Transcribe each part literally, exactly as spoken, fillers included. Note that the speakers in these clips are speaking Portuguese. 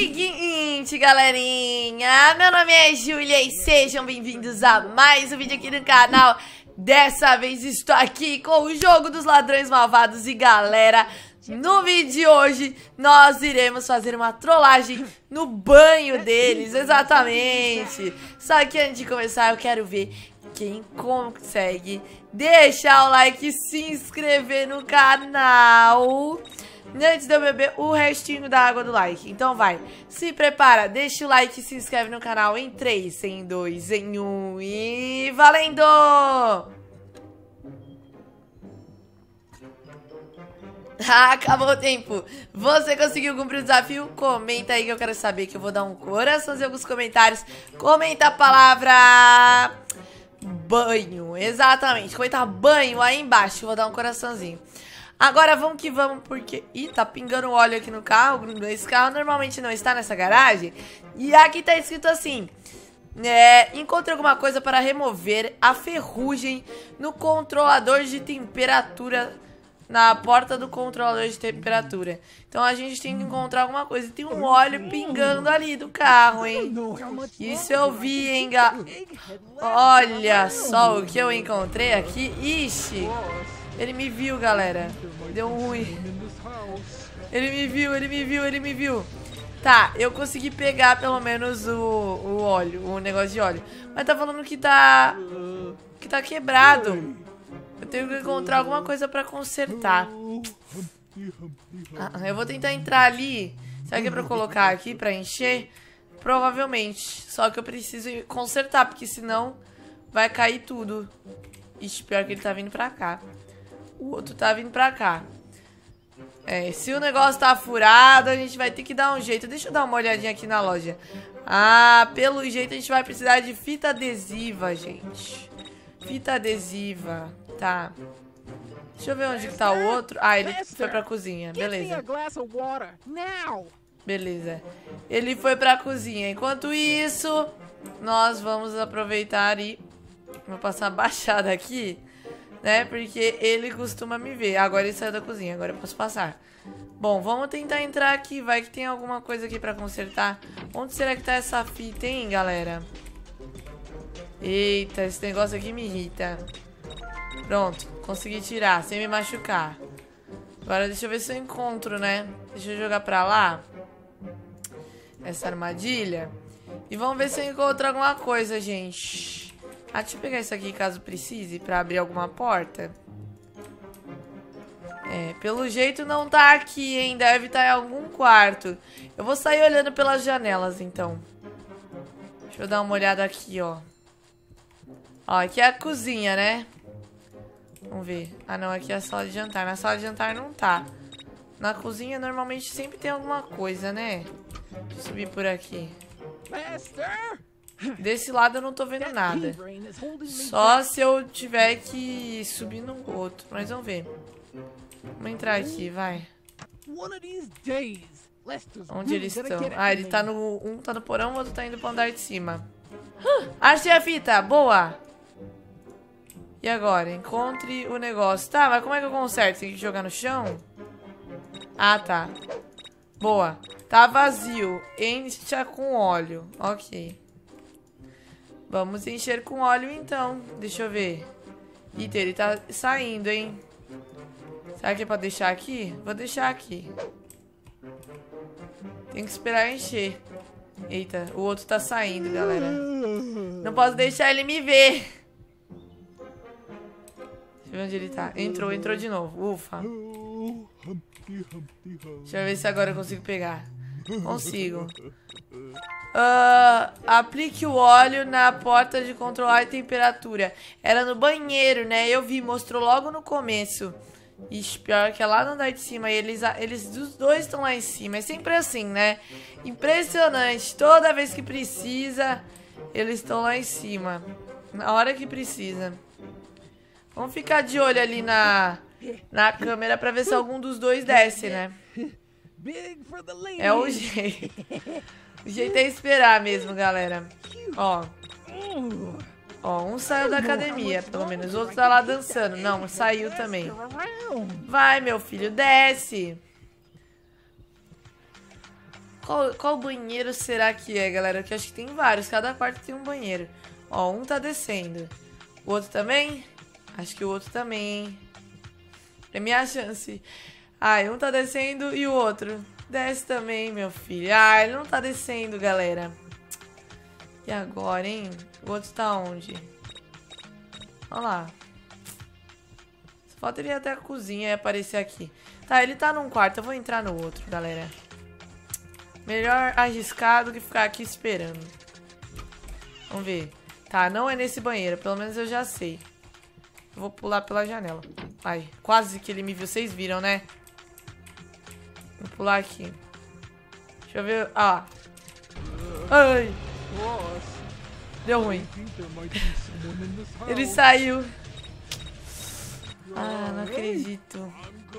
Seguinte, galerinha, meu nome é Júlia e sejam bem-vindos a mais um vídeo aqui no canal. Dessa vez estou aqui com o jogo dos ladrões malvados e galera, no vídeo de hoje nós iremos fazer uma trollagem no banho deles, exatamente. Só que antes de começar eu quero ver quem consegue deixar o like e se inscrever no canal antes de eu beber o restinho da água do like. Então vai, se prepara, deixa o like e se inscreve no canal em três, em dois, em um e valendo! Acabou o tempo. Você conseguiu cumprir o desafio? Comenta aí que eu quero saber, que eu vou dar um coraçãozinho nos comentários. Comenta a palavra banho, exatamente. Comenta banho aí embaixo, eu vou dar um coraçãozinho. Agora vamos que vamos, porque... Ih, tá pingando óleo aqui no carro. Esse carro normalmente não está nessa garagem. E aqui tá escrito assim: é, encontre alguma coisa para remover a ferrugem no controlador de temperatura. Na porta do controlador de temperatura. Então a gente tem que encontrar alguma coisa. Tem um óleo pingando ali do carro, hein? Isso eu vi, hein, ga... Olha só o que eu encontrei aqui. Ixi, ele me viu, galera. Deu ruim. Ele me viu, ele me viu, ele me viu. Tá, eu consegui pegar pelo menos o, o óleo, o negócio de óleo. Mas tá falando que tá... Que tá quebrado. Eu tenho que encontrar alguma coisa pra consertar. Ah, eu vou tentar entrar ali. Será que é pra colocar aqui, pra encher? Provavelmente. Só que eu preciso consertar, porque senão vai cair tudo. Ixi, pior que ele tá vindo pra cá. O outro tá vindo pra cá. É, se o negócio tá furado, a gente vai ter que dar um jeito. Deixa eu dar uma olhadinha aqui na loja. Ah, pelo jeito a gente vai precisar de fita adesiva, gente. Fita adesiva. Tá. Deixa eu ver onde que tá o outro. Ah, ele foi pra cozinha. Beleza. Beleza. Ele foi pra cozinha. Enquanto isso, nós vamos aproveitar e... Vou passar uma baixada aqui, né? Porque ele costuma me ver. Agora ele saiu da cozinha. Agora eu posso passar. Bom, vamos tentar entrar aqui. Vai que tem alguma coisa aqui pra consertar. Onde será que tá essa fita, hein, galera? Eita, esse negócio aqui me irrita. Pronto, consegui tirar, sem me machucar. Agora deixa eu ver se eu encontro, né? Deixa eu jogar pra lá essa armadilha. E vamos ver se eu encontro alguma coisa, gente. Ah, deixa eu pegar isso aqui caso precise, pra abrir alguma porta. É, pelo jeito não tá aqui, hein? Deve estar em algum quarto. Eu vou sair olhando pelas janelas, então. Deixa eu dar uma olhada aqui, ó. Ó, aqui é a cozinha, né? Vamos ver. Ah, não, aqui é a sala de jantar. Na sala de jantar não tá. Na cozinha, normalmente, sempre tem alguma coisa, né? Deixa eu subir por aqui. Desse lado eu não tô vendo nada. Só se eu tiver que subir no outro. Mas vamos ver. Vamos entrar aqui, vai. Onde eles estão? Ah, ele tá no... Um tá no porão, o outro tá indo pro andar de cima. Achei a fita! Boa! E agora? Encontre o negócio. Tá, mas como é que eu conserto? Tem que jogar no chão? Ah, tá. Boa. Tá vazio. Encha com óleo. Ok. Vamos encher com óleo, então. Deixa eu ver. Eita, ele tá saindo, hein? Será que é pra deixar aqui? Vou deixar aqui. Tem que esperar encher. Eita, o outro tá saindo, galera. Não posso deixar ele me ver. Deixa eu ver onde ele tá. Entrou, entrou de novo. Ufa. Deixa eu ver se agora eu consigo pegar. Consigo. Uh, aplique o óleo na porta de controlar a temperatura. Era no banheiro, né? Eu vi, mostrou logo no começo. Ixi, pior que é lá no andar de cima. E eles, eles os dois estão lá em cima. É sempre assim, né? Impressionante. Toda vez que precisa, eles estão lá em cima. Na hora que precisa. Vamos ficar de olho ali na, na câmera pra ver se algum dos dois desce, né? É o jeito. O jeito é esperar mesmo, galera. Ó. Ó, um saiu da academia, pelo menos. O outro tá lá dançando. Não, saiu também. Vai, meu filho, desce. Qual, qual banheiro será que é, galera? Que eu acho que tem vários. Cada quarto tem um banheiro. Ó, um tá descendo. O outro também? Acho que o outro também, hein? É minha chance. Ai, um tá descendo e o outro desce também, meu filho. Ah, ele não tá descendo, galera. E agora, hein? O outro tá onde? Olha lá. Só falta ele ir até a cozinha e aparecer aqui. Tá, ele tá num quarto. Eu vou entrar no outro, galera. Melhor arriscar do que ficar aqui esperando. Vamos ver. Tá, não é nesse banheiro. Pelo menos eu já sei. Eu vou pular pela janela. Ai, quase que ele me viu. Vocês viram, né? Vou pular aqui. Deixa eu ver. Ah. Ai. Deu ruim. Ele saiu. Ah, não acredito.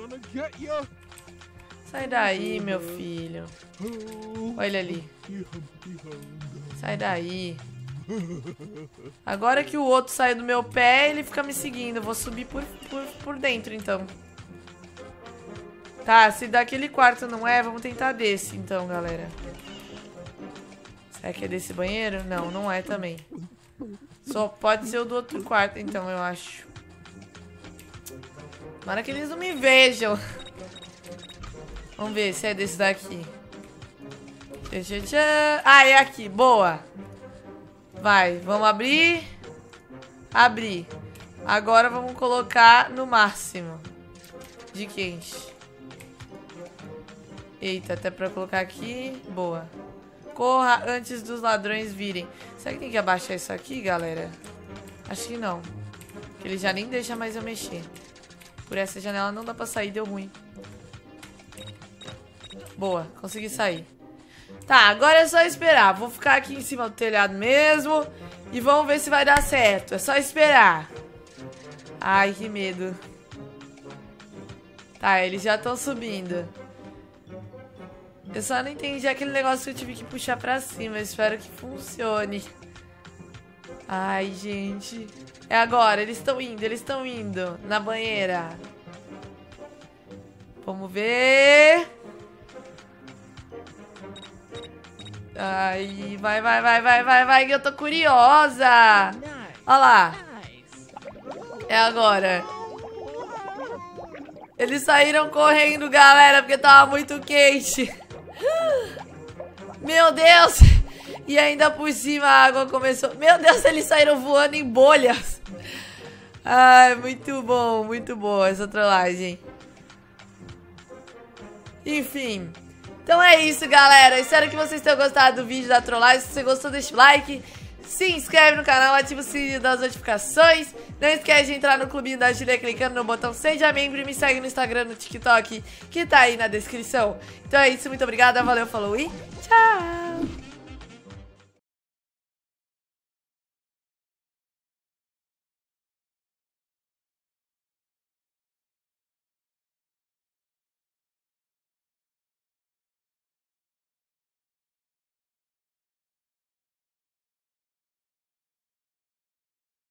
Sai daí, meu filho. Olha ele ali. Sai daí. Agora que o outro saiu do meu pé, ele fica me seguindo. Eu vou subir por, por, por dentro, então. Tá, se daquele quarto não é, vamos tentar desse, então, galera. Será que é desse banheiro? Não, não é também. Só pode ser o do outro quarto, então, eu acho. Tomara que eles não me vejam. Vamos ver se é desse daqui. Tchá, tchá, tchá. Ah, é aqui. Boa. Vai, vamos abrir. Abrir. Agora vamos colocar no máximo de quente. Eita, até pra colocar aqui. Boa. Corra antes dos ladrões virem. Será que tem que abaixar isso aqui, galera? Acho que não. Porque ele já nem deixa mais eu mexer. Por essa janela não dá pra sair, deu ruim. Boa, consegui sair. Tá, agora é só esperar. Vou ficar aqui em cima do telhado mesmo. E vamos ver se vai dar certo. É só esperar. Ai, que medo. Tá, eles já estão subindo. Eu só não entendi aquele negócio que eu tive que puxar pra cima. Eu espero que funcione. Ai, gente. É agora, eles estão indo, eles estão indo. Na banheira. Vamos ver. Ai, vai, vai, vai, vai, vai, vai, que eu tô curiosa. Olha lá. É agora. Eles saíram correndo, galera, porque tava muito quente. Meu Deus. E ainda por cima a água começou. Meu Deus, eles saíram voando em bolhas. Ai, muito bom, muito boa essa trollagem. Enfim. Então é isso, galera. Espero que vocês tenham gostado do vídeo da trollagem. Se você gostou, deixa o like. Se inscreve no canal, ativa o sininho das notificações. Não esquece de entrar no clubinho da Julia clicando no botão Seja Membro. E me segue no Instagram, no TikTok, que tá aí na descrição. Então é isso, muito obrigada, valeu, falou e tchau!